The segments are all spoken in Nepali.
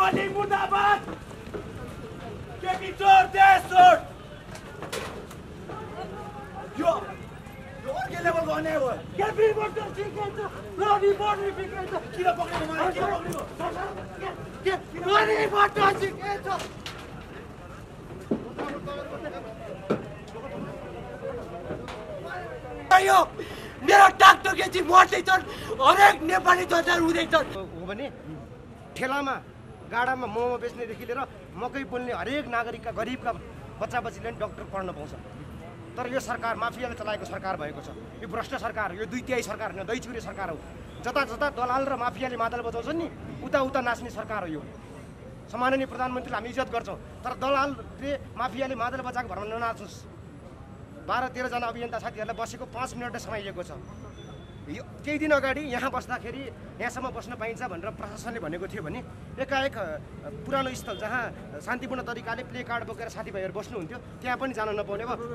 ओली मुर्दाबाद केपी चोर देश छोड यो के लेभल गर्ने हो केपी बोर्डर सिकेछ रोडी बोर्डर सिकेछ किन पक्रेको मलाई किन पक्रेको रोडी बोर्डर सिकेछ यो मेरो डाक्टर केजी मर्दैछन् हरेक नेपाली जनता रुँदैछन् हो भने ठेलामा गाडामा मोमो बेच्नेदेखि लिएर मकै पोल्ने हरेक नागरिकका गरिबका बच्चा बच्चीले पनि डाक्टर पढ्न पाउँछ तर यो सरकार माफियाले चलाएको सरकार भएको छ यो भ्रष्ट सरकार यो 2 सरकार होइन दैचुरे सरकार हो जता जता दलाल र माफियाले मादल बजाउँछन् नि उता उता नाच्ने सरकार हो यो सम्माननीय प्रधानमन्त्रीले हामी इज्जत गर्छौँ तर दलालले माफियाले मादल बजाएको भरमा ननाचोस् 12-13 जना अभियन्ता साथीहरूलाई बसेको 5 मिनट समय लिएको छ यो केही दिन अगाडि यहाँ बस्दाखेरि यहाँसम्म बस्न पाइन्छ भनेर प्रशासनले भनेको थियो भने एकाएक पुरानो स्थल जहाँ शान्तिपूर्ण तरिकाले प्ले कार्ड बोकेर साथीभाइहरू बस्नुहुन्थ्यो त्यहाँ पनि जान नपाउने भयो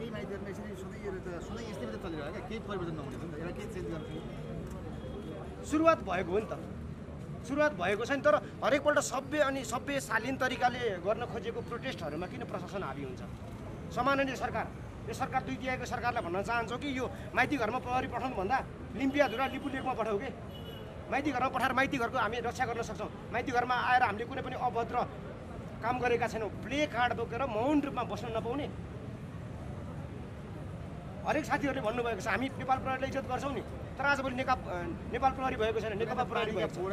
सुरुवात भएको हो नि त सुरुवात भएको छैन तर हरेकपल्ट सभ्य शालीन तरिकाले गर्न खोजेको प्रोटेस्टहरूमा किन प्रशासन हाबी हुन्छ सम्माननीय सरकार यो सरकार 2 सरकारलाई भन्न चाहन्छौँ कि यो माइती घरमा प्रहरी पठाउनु भन्दा लिम्पियाधुरा लिपुलेकमा पठाऊ के माइती घरमा पठाएर माइती घरको हामी रक्षा गर्न सक्छौँ माइती घरमा आएर हामीले कुनै पनि अभद्र काम गरेका छैनौँ प्ले कार्ड बोकेर मौन रूपमा बस्न नपाउने हरेक साथीहरूले भन्नुभएको छ हामी नेपाल प्रहरीलाई इज्जत गर्छौँ नि तर आजभोलि नेपाल प्रहरी भएको छैन नेकपा प्रहरी भएको छ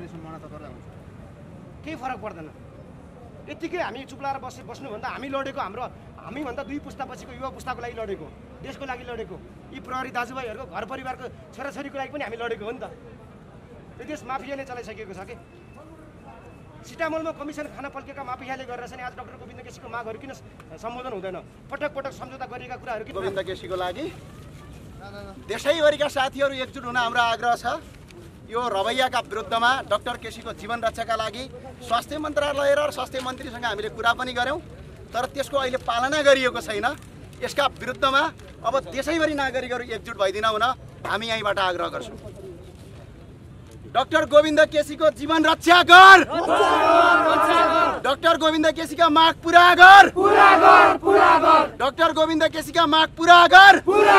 केही फरक पर्दैन यतिकै हामी चुप्लाएर बस्नुभन्दा हामी लडेको हामीभन्दा 2 पुस्तापछिको युवा पुस्ताको लागि लडेको देशको लागि लडेको यी प्रहरी दाजुभाइहरूको घर परिवारको छोराछोरीको लागि पनि हामी लडेको हो नि त यो देश माफियाले चलाइसकेको छ कि सिटामोलमा कमिसन खाना पल्केका माफियाले गरेर चाहिँ आज डाक्टर गोविन्द केसीको मागहरू किन सम्बोधन हुँदैन पटक पटक सम्झौता गरिएका कुराहरू किन गोविन्द केसीको लागि देशैभरिका साथीहरू एकजुट हुन हाम्रो आग्रह छ यो रवैयाका विरुद्धमा डाक्टर केसीको जीवन रक्षाका लागि स्वास्थ्य मन्त्रालय र स्वास्थ्य मन्त्रीसँग हामीले कुरा पनि गर्यौं तर त्यसको अहिले पालना गरिएको छैन यसका विरुद्धमा अब देशैभरि नागरिकहरू एकजुट भइदिन हुन हामी यहीँबाट आग्रह गर्छौं डाक्टर गोविन्द केसीको जीवन रक्षा गर डाक्टर गोविन्द केसीका माग पूरा गर डाक्टर गोविन्द केसीका माग पूरा गर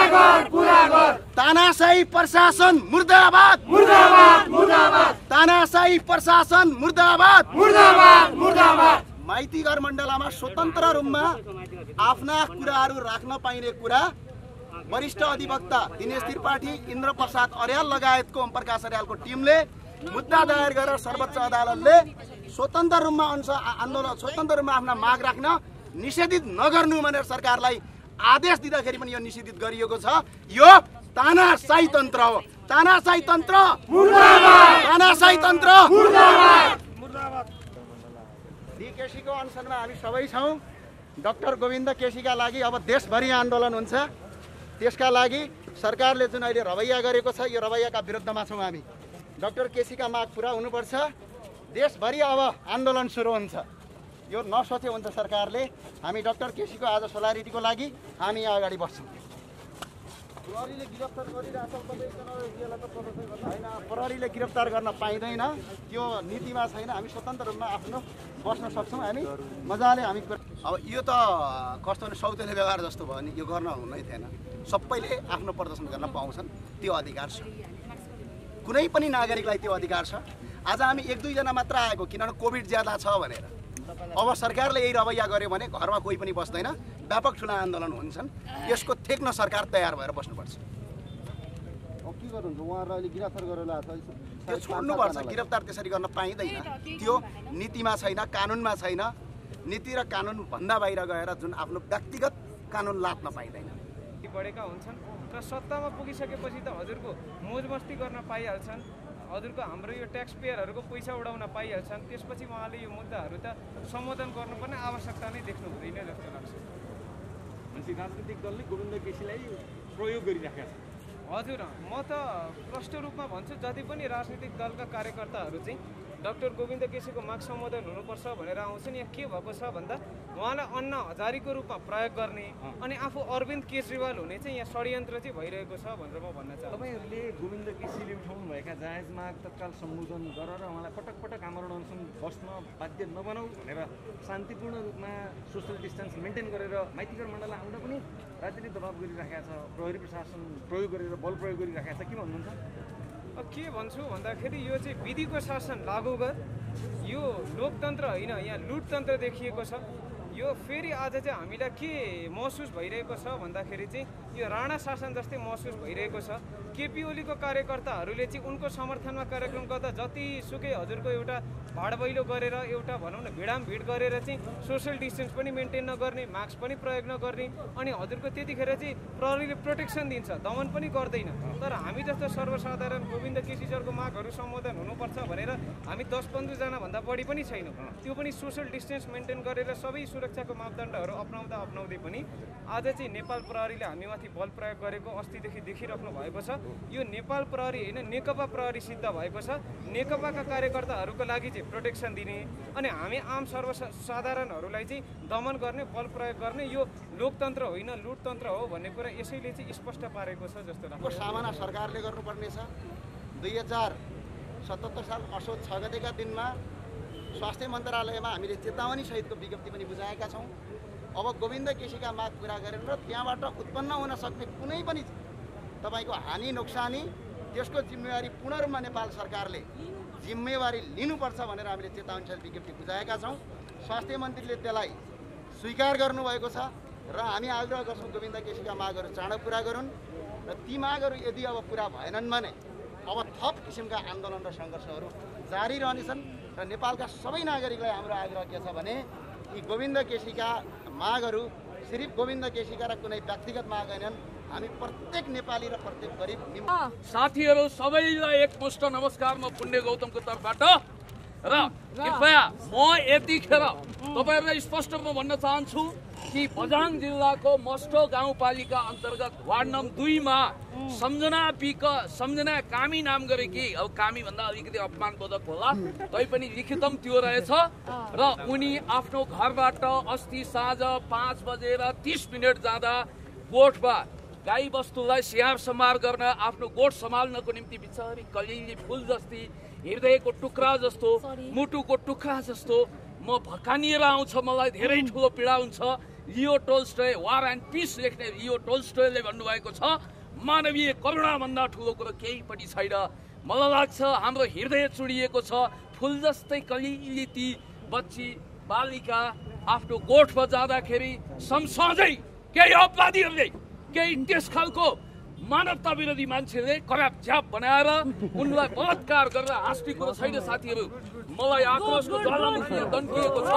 तानाशाही प्रशासन मुर्दाबाद तानाशाही प्रशासन मुर्दाबाद माइती घर मण्डलमा स्वतन्त्र रूपमा आफ्ना कुराहरू राख्न पाइने कुरा वरिष्ठ अधिवक्ता दिनेश त्रिपाठी इन्द्र प्रसाद अर्याल लगायतको ओम प्रकाश अर्यालको टिमले मुद्दा दायर गरेर सर्वोच्च अदालतले स्वतन्त्र रूपमा आन्दोलन स्वतन्त्र रूपमा आफ्ना माग राख्न निषेधित नगर्नु भनेर सरकारलाई आदेश दिँदाखेरि पनि यो निषेधित गरिएको छ यो तानाशाही तन्त्र हो तानाशाही तन्त्र मुर्दाबाद तानाशाही तन्त्र मुर्दाबाद मुर्दाबाद केसीको अनसनमा हामी सबै छौं डाक्टर गोविन्द केसीका लागि अब देशभरि आन्दोलन हुन्छ त्यसका लागि सरकारले जुन अहिले रवैया गरेको छ यो रवैयाका विरुद्धमा छौं हामी डाक्टर केसीका माग पूरा हुनुपर्छ देशभरि अब आन्दोलन सुरु हुन्छ यो नसोचे हुन्छ सरकारले हामी डाक्टर केसीको आज सोलारिटीको लागि हामी यहाँ अगाडि बस्छौं प्रहरीले गिरफ्तार गरिरहेछ हैन प्रहरीले गिरफ्तार गर्न पाइदैन त्यो नीतिमा छैन हामी स्वतन्त्र रूपमा आफ्नो बस्न सक्छौं हामी मजाले हामी अब यो त कस्तो भने सौतेले व्यवहार जस्तो भयो नि यो गर्न हुनै थिएन सबैले आफ्नो प्रदर्शन गर्न पाउँछन् त्यो अधिकार छ कुनै पनि नागरिकलाई त्यो अधिकार छ आज हामी 1-2 जना मात्र आएको किनभने कोभिड ज्यादा छ भनेर अब सरकारले यही रवैया गर्यो भने घरमा कोही पनि बस्दैन व्यापक ठुला आन्दोलन हुन्छन् यसको ठेक्न सरकार तयार भएर बस्नुपर्छ अब के गर्नुहुन्छ उहाँहरुले अहिले गिरफ्तार गरेर त्यो छोड्नुपर्छ गिरफ्तार त्यसरी गर्न पाइदैन त्यो नीतिमा छैन कानुनमा छैन नीति र कानुन भन्दा बाहिर गएर जुन आफ्नो व्यक्तिगत कानुन लाद्न पाइदैन बढेका हुन्छन् र सत्तामा पुगिसकेपछि त हजुरको मोजमस्ती गर्न पाइहाल्छन् हजुरको हाम्रो यो ट्याक्स पेयरहरूको पैसा उडाउन पाइहाल्छन् त्यसपछि उहाँले यो मुद्दाहरू त सम्बोधन गर्नुपर्ने आवश्यकता नै देख्नु हुँदैन जस्तो लाग्छ मान्छे राजनीतिक दलले गोविन्द केसीलाई प्रयोग गरिराखेका छन् हजुर म त प्रष्ट रूपमा भन्छु जति पनि राजनीतिक दलका कार्यकर्ताहरू चाहिँ डाक्टर गोविन्द केसीको माग सम्बोधन हुनुपर्छ भनेर आउँछन् यहाँ के भएको छ भन्दा उहाँलाई अन्ना हजारीको रूपमा प्रयोग गर्ने अनि आफू अरविन्द केजरीवाल हुने चाहिँ यहाँ षड्यन्त्र चाहिँ भइरहेको छ भनेर म भन्न चाहन्छु तपाईहरुले गोविन्द केसीले उठाउनु भएका जायज माग तत्काल सम्बोधन गरेर उहाँलाई पटक पटक आमरण अनसन बस्न बाध्य नबनाऊ भनेर शान्तिपूर्ण रूपमा सोसल डिस्टेन्स मेन्टेन गरेर माइतीगढ मण्डललाई आउँदा पनि राजनीतिक दबाब गरिराखेको छ, प्रहरी प्रशासन प्रयोग गरेर बल प्रयोग गरिराखेको छ, के भन्नुहुन्छ? के भन्छु भन्दाखेरि यो चाहिँ विधिको शासन लागू गर, यो लोकतन्त्र होइन, यहाँ लुटतन्त्र देखिएको छ। यो फेरि आज चाहिँ हामीलाई के महसुस भइरहेको छ भन्दाखेरि चाहिँ यो राणा शासन जस्तै महसुस भइरहेको छ। केपी ओलीको कार्यकर्ताहरूले चाहिँ उनको समर्थनमा कार्यक्रम गर्दा जतिसुकै हजुरको एउटा भाडबैलो गरेर एउटा भनौँ न भिडामभिड गरेर चाहिँ सोसल डिस्टेन्स पनि मेन्टेन नगर्ने, मास्क पनि प्रयोग नगर्ने, अनि हजुरको त्यतिखेर चाहिँ प्रहरीले प्रोटेक्सन दिन्छ, दमन पनि गर्दैन। तर हामी जस्तो सर्वसाधारण गोविन्द केसी सरको मागहरू सम्बोधन हुनुपर्छ भनेर हामी 10-15 जनाभन्दा बढी पनि छैनौँ। त्यो पनि सोसल डिस्टेन्स मेन्टेन गरेर सबै सुरक्षाको मापदण्डहरू अपनाउँदै पनि आज चाहिँ नेपाल प्रहरीले हामीमाथि बल प्रयोग गरेको अस्तिदेखि देखिराख्नु भएको छ। यो नेपाल प्रहरी होइन, नेकपा प्रहरी सिद्ध भएको छ। नेकपाका कार्यकर्ताहरूको लागि चाहिँ प्रोटेक्सन दिने अनि हामी आम सर्वसाधारणहरूलाई चाहिँ दमन गर्ने, बल प्रयोग गर्ने, यो लोकतन्त्र होइन लुटतन्त्र हो भन्ने कुरा यसैले चाहिँ स्पष्ट पारेको छ जस्तो लाग्छ। सामना सरकारले गर्नुपर्ने छ। 2077 साल असोज 6 गतेका दिनमा स्वास्थ्य मन्त्रालयमा हामीले चेतावनी सहितको विज्ञप्ति पनि बुझाएका छौँ। अब गोविन्द केसीका माग पुरा गरेर त्यहाँबाट उत्पन्न हुन सक्ने कुनै पनि तपाईँको हानि नोक्सानी त्यसको जिम्मेवारी पूर्ण रूपमा नेपाल सरकारले जिम्मेवारी लिनुपर्छ भनेर हामीले चेतावनी सहित विज्ञप्ति बुझाएका छौँ। स्वास्थ्य मन्त्रीले त्यसलाई स्वीकार गर्नुभएको छ र हामी आग्रह गर्छौँ गोविन्द केसीका मागहरू चाँडो पुरा गरून् र ती मागहरू यदि अब पुरा भएनन् भने अब थप किसिमका आन्दोलन र सङ्घर्षहरू जारी रहनेछन्। र नेपालका सबै नागरिकलाई हाम्रो आग्रह के छ भने यी गोविन्द केसीका मागहरू सिर्फ गोविन्द केसीका र कुनै व्यक्तिगत माग होइनन्, हामी प्रत्येक नेपाली र प्रत्येक गरिब साथीहरू सबैलाई एकमुष्ट नमस्कार म पुण्य गौतमको तर्फबाट। र कृपया म यतिखेर तपाईँहरूलाई स्पष्ट म भन्न चाहन्छु कि बझाङ जिल्लाको मस्टो गाउँपालिका अन्तर्गत वार्ड नम्बर 2 मा सम्झना कामी नाम गरेकी, अब कामी भन्दा अलिकति अपमानबोधक होला तैपनि लिखितम त्यो रहेछ र उनी आफ्नो घरबाट अस्ति साँझ 5:30 जाँदा गोठमा गाई बस्तुलाई स्याहार सम्हार गर्न आफ्नो गोठ सम्हाल्नको निम्ति बिचारी कलिली फुल जस्ती, हृदयको टुक्रा जस्तो, मुटुको टुक्रा जस्तो म भकानिएर आउँछ, मलाई धेरै ठुलो पीडा हुन्छ। लियो टोल्स्टोय वार एन्ड पिस लेख्ने लियो टोल्स्टोयले भन्नुभएको छ मानवीय करुणाभन्दा ठुलो कुरो केही पनि छैन। मलाई लाग्छ हाम्रो हृदय चुडिएको छ। फुल जस्तै कलिली ती बच्ची बालिका आफ्नो गोठमा जाँदाखेरि समसाझै केही अपराधीहरूले, केही त्यस खालको मानवता विरोधी मान्छेले कराप झ्याप बनाएर उनलाई बलात्कार गरेर हाँस्ने कुरो छैन। साथीहरू मलाई आक्रोशको ज्वालामुखी दन्किएको छ।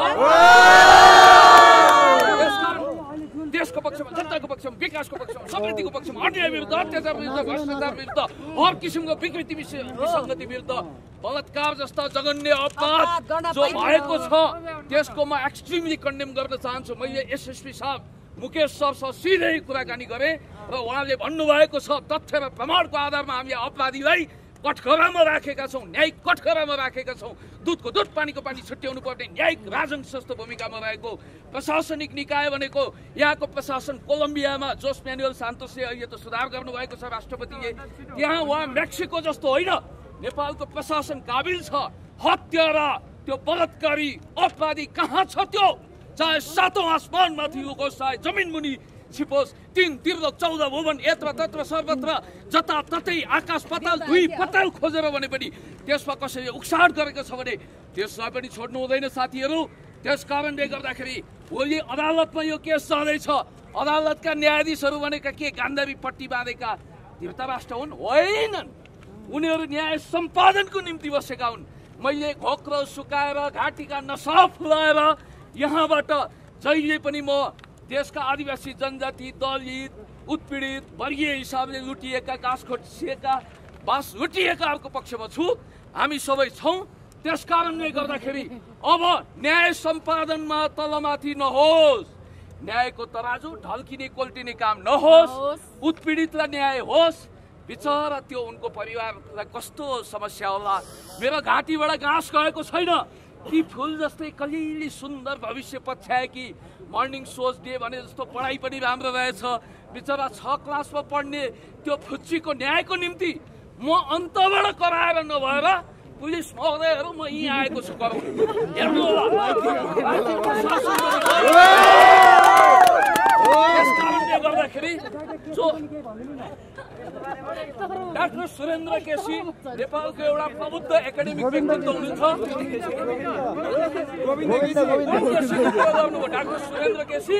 देशको पक्षमा, जनताको पक्षमा, विकासको पक्षमा, समृद्धिको पक्षमा, अन्याय विरुद्ध, अत्याचार विरुद्ध, भ्रष्टाचार विरुद्ध, हर किसिमको विकृति विसङ्गति विरुद्ध बलात्कार जस्ता जघन्य अपराध जो भएको छ त्यसको म एक्सट्रिमली कन्डेम गर्न चाहन्छु। मैले एसएसपी साहब मुकेश सरसँग सिधै कुराकानी गरेँ र उहाँले भन्नुभएको छ तथ्य र प्रमाणको आधारमा हामीले अपराधीलाई कठघरामा राखेका छौँ, न्यायिक कठघरामा राखेका छौँ। दुधको दुध पानीको पानी छुट्याउनु पर्ने न्यायिक राजन जस्तो भूमिकामा रहेको प्रशासनिक निकाय भनेको यहाँको प्रशासन कोलम्बियामा जोस म्यानुएल सान्तोसले अहिले त सुधार गर्नुभएको छ राष्ट्रपतिले। यहाँ उहाँ मेक्सिको जस्तो होइन, नेपालको प्रशासन काबिल छ। हत्यारा त्यो बलात्कारी अपराधी कहाँ छ त्यो? चाहे 7औं आसमानमाथि होस्, चाहे जमिन मुनि छिपोस्, 3 तीर्थ 14 भुवन यत्र तत्र सर्वत्र जताततै आकाश पाताल 2 पाताल खोजेर भने पनि त्यसमा कसैले उक्साहट गरेको छ भने त्यसलाई पनि छोड्नु हुँदैन साथीहरू। त्यस कारणले गर्दाखेरि भोलि अदालतमा यो केस जाँदैछ। अदालतका न्यायाधीशहरू भनेका के गान्धारी पट्टी बाँधेका धृतराष्ट्र हुन्? होइनन्, उनीहरू न्याय सम्पादनको निम्ति बसेका हुन्। मैले घोक्रो सुकाएर घाँटीका नसा फुलाएर यहाँबाट जहिले पनि म देशका आदिवासी जनजाति, दलित, उत्पीडित, वर्गीय हिसाबले लुटिएका, घाँस खोसिएका, बास लुटिएकाहरूको पक्षमा छु। हामी सबै छौँ। त्यस कारणले गर्दाखेरि अब न्याय सम्पादनमा तलमाथि नहोस्, न्यायको तराजु ढल्किने कोल्टिने काम नहोस्, उत्पीडितलाई न्याय होस्। बिचरा त्यो उनको परिवारलाई कस्तो समस्या होला। मेरो घाँटीबाट घाँस गएको छैन। ती फुल जस्तै कलिली सुन्दर भविष्य पछ्याएकी मर्निङ सोच डे भने जस्तो पढाइ पनि राम्रो रहेछ। बिचरा 6 क्लासमा पढ्ने त्यो फुच्चीको न्यायको निम्ति म अन्तबाट कराएर नभएर पुलिस महोदयहरू म यहाँ आएको छु गराउनु हेर्नु होला यस कारणले गर्दाखेरि जो डाक्टर सुरेन्द्र केसी नेपालको एउटा प्रबुद्ध एकाडेमिक व्यक्तित्व हुनुहुन्छ डाक्टर सुरेन्द्र केसी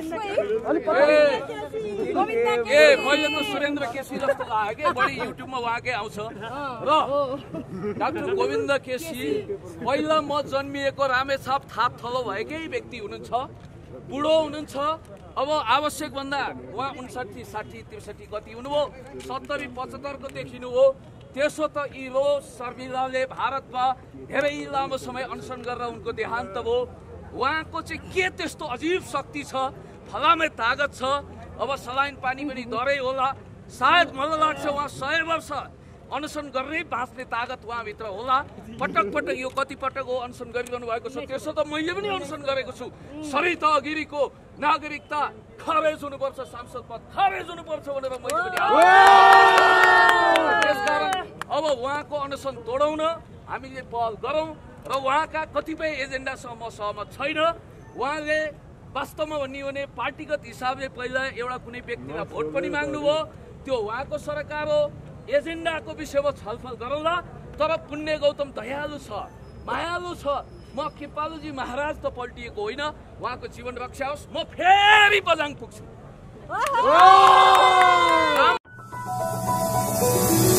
मैले त सुरेन्द्र केसी जस्तो लाग्यो बढी युट्युबमा उहाँकै आउँछ र डाक्टर गोविन्द केसी पहिला म जन्मिएको रामेछाप थाप थलो भएकै व्यक्ति हुनुहुन्छ बुढो हुनुहुन्छ अब आवश्यक भन्दा उहाँ 59, 60, 63 कति हुनुभयो 70, 75 को देखिनु हो त्यसो त इरो शर्मिलाले भारतमा धेरै लामो समय अनसन गरेर उनको देहान्त भयो उहाँको चाहिँ के त्यस्तो अजीब शक्ति छ फलामे तागत छ अब सलाइन पानी पनि डरै होला सायद मलाई लाग्छ उहाँ 100 वर्ष अनसन गर्नै बाँच्ने तागत उहाँभित्र होला पटक पटक यो कति पटक हो अनसन गरिरहनु भएको छ त्यसो त मैले पनि अनसन गरेको छु सरिता गिरीको नागरिकता खारेज हुनुपर्छ सांसद पद खारेज हुनुपर्छ भनेर मैले पनि त्यसकारण अब उहाँको अनसन तोडाउन हामीले पहल गरौँ र उहाँका कतिपय एजेन्डासँग म सहमत छैन उहाँले वास्तवमा भन्ने हो भने पार्टीगत हिसाबले पहिला एउटा कुनै व्यक्तिलाई भोट पनि माग्नुभयो त्यो उहाँको सरकार हो एजेन्डाको विषयमा छलफल गरौँला तर पुण्य गौतम दयालु छ मायालु छ म कृपालुजी महाराज त पल्टिएको होइन उहाँको जीवन रक्षा होस् म फेरि बजाङ पुग्छु